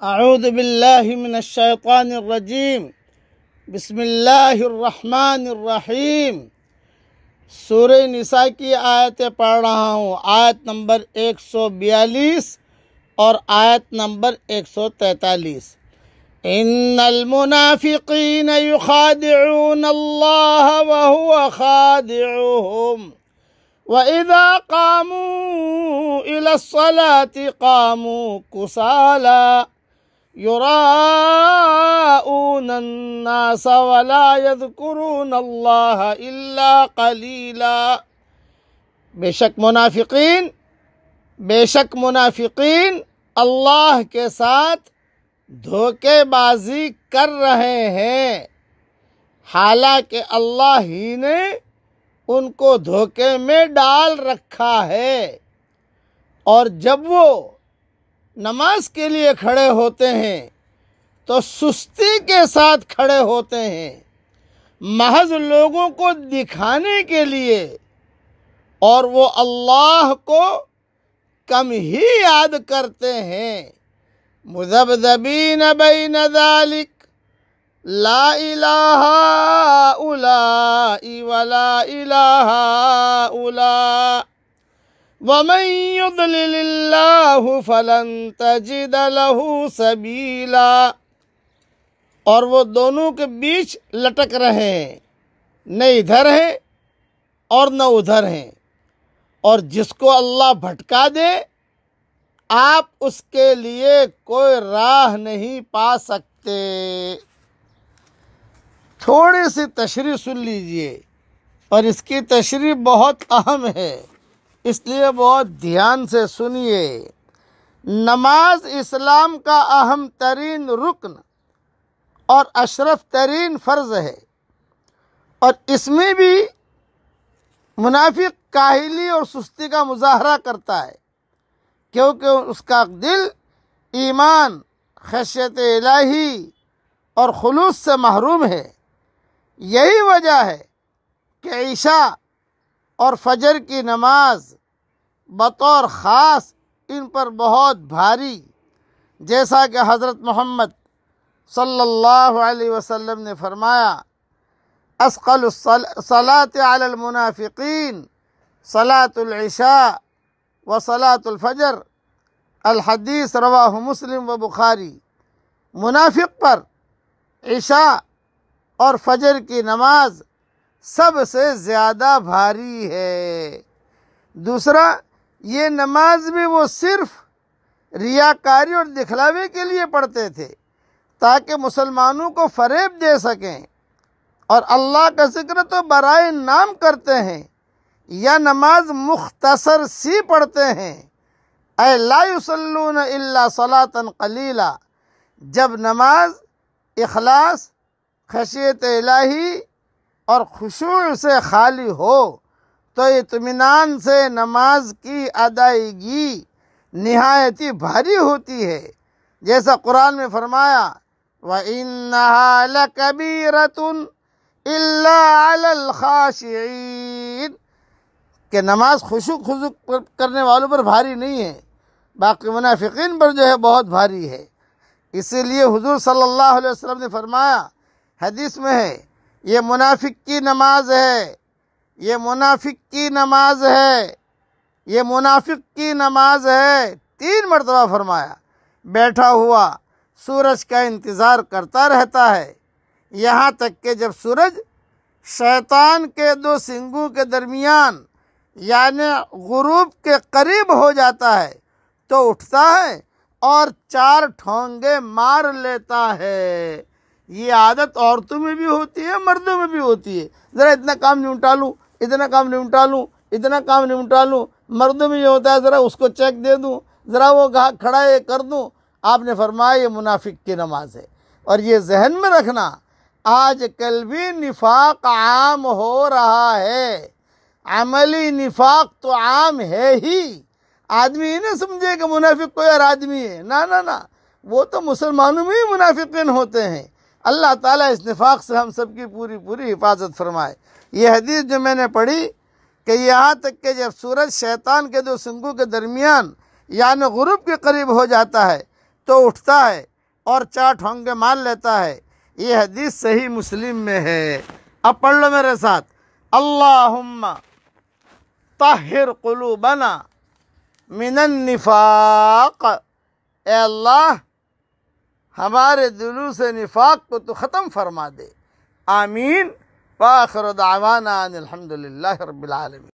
اعوذ باللہ من الشیطان الرجیم بسم اللہ الرحمن الرحیم۔ سورہ نساء کی آیتیں پڑھ رہا ہوں، آیت نمبر 142 اور آیت نمبر 143۔ ان المنافقین یخادعون اللہ وهو خادعهم وَإِذَا قَامُوا إِلَى الصَّلَاةِ قَامُوا كُسَالَىٰ يُرَاءُونَ النَّاسَ وَلَا يَذْكُرُونَ اللَّهَ إِلَّا قَلِيلًا۔ بے شک منافقین اللہ کے ساتھ دھوکے بازی کر رہے ہیں، حالانکہ اللہ ہی نے ان کو دھوکے میں ڈال رکھا ہے، اور جب وہ نماز کے لیے کھڑے ہوتے ہیں تو سستی کے ساتھ کھڑے ہوتے ہیں، محض لوگوں کو دکھانے کے لیے، اور وہ اللہ کو کم ہی یاد کرتے ہیں۔ مذبذبین بین ذالک لا الہ ہؤلاء ولا الہ ہؤلاء ومن یضلل اللہ فلن تجد له سبیلا۔ اور وہ دونوں کے بیچ لٹک رہے ہیں، نہ ادھر ہیں اور نہ ادھر ہیں، اور جس کو اللہ بھٹکا دے آپ اس کے لیے کوئی راہ نہیں پا سکتے۔ تھوڑی سی تشریح سن لیجئے، اور اس کی تشریح بہت اہم ہے، اس لیے بہت دھیان سے سنیے۔ نماز اسلام کا اہم ترین رکن اور اشرف ترین فرض ہے، اور اس میں بھی منافق کاہلی اور سستی کا مظاہرہ کرتا ہے، کیونکہ اس کا دل ایمان، خشیت الہی اور خلوص سے محروم ہے۔ یہی وجہ ہے کہ عشاء اور فجر کی نماز بطور خاص ان پر بہت بھاری، جیسا کہ حضرت محمد صلی اللہ علیہ وسلم نے فرمایا، اثقل الصلاة علی المنافقین صلاة العشاء و صلاة الفجر، الحدیث رواہ مسلم و بخاری۔ منافق پر عشاء اور فجر کی نماز سب سے زیادہ بھاری ہے۔ دوسرا، یہ نماز بھی وہ صرف ریاکاری اور دکھلاوے کے لیے پڑھتے تھے تاکہ مسلمانوں کو فریب دے سکیں، اور اللہ کا ذکر تو برائے نام کرتے ہیں، یا نماز مختصر سی پڑھتے ہیں، اے لا یصلون الا صلاۃ قلیلا۔ جب نماز اخلاص، خشیت الہی اور خشوع سے خالی ہو تو اطمینان سے نماز کی ادائیگی نہایت ہی بھاری ہوتی ہے، جیسا قرآن میں فرمایا، وَإِنَّهَا لَكَبِيرَةٌ إِلَّا عَلَى الْخَاشِعِينَ، کہ نماز خشوع کرنے والوں پر بھاری نہیں ہے، باقی منافقین پر جو ہے بہت بھاری ہے۔ اسی لیے حضور صلی اللہ علیہ وسلم نے فرمایا، حدیث میں ہے، یہ منافق کی نماز ہے، یہ منافق کی نماز ہے، یہ منافق کی نماز ہے، 3 مرتبہ فرمایا۔ بیٹھا ہوا سورج کا انتظار کرتا رہتا ہے، یہاں تک کہ جب سورج شیطان کے 2 سنگوں کے درمیان یعنی غروب کے قریب ہو جاتا ہے تو اٹھتا ہے اور 4 ٹھونگے مار لیتا ہے۔ یہ عادت عورتوں میں بھی ہوتی ہے، مردوں میں بھی ہوتی ہے، ذرا اتنا کام نمٹا لوں، اتنا کام نمٹا لوں، اتنا کام نمٹا لوں۔ مردوں میں یہ ہوتا ہے، ذرا اس کو چیک دے دوں، ذرا وہ کھڑا ہے کر دوں۔ آپ نے فرمایا یہ منافق کی نماز ہے۔ اور یہ ذہن میں رکھنا، آج کل بھی نفاق عام ہو رہا ہے، عملی نفاق تو عام ہے ہی۔ آدمی ہی نہ سمجھے کہ منافق کوئی اور آدمی ہے، نہ، وہ تو مسلمانوں میں ہی منافقین ہوتے ہیں۔ اللہ تعالیٰ اس نفاق سے ہم سب کی پوری حفاظت فرمائے۔ یہ حدیث جو میں نے پڑھی کہ یہاں تک کہ جب سورج شیطان کے 2 سنگوں کے درمیان یعنی غروب کے قریب ہو جاتا ہے تو اٹھتا ہے اور 4 ٹھونگے مار لیتا ہے۔ یہ حدیث صحیح مسلم میں ہے۔ اب پڑھ لو میرے ساتھ، اللہم طہر قلوبنا من النفاق، اے اللہ ہمارے دلوں سے نفاق کو تو ختم فرما دے۔ آمین۔ وآخر دعوانا ان الحمدللہ رب العالمین۔